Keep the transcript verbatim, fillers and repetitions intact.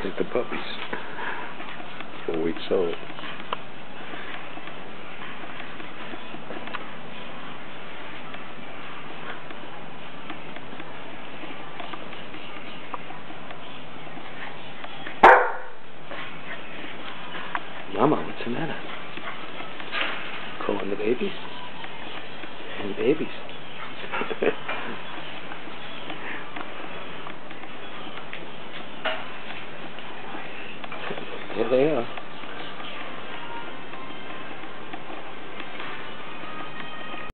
Like the puppies. Four weeks old. Mama, what's the matter? Calling the babies? And babies. There they are.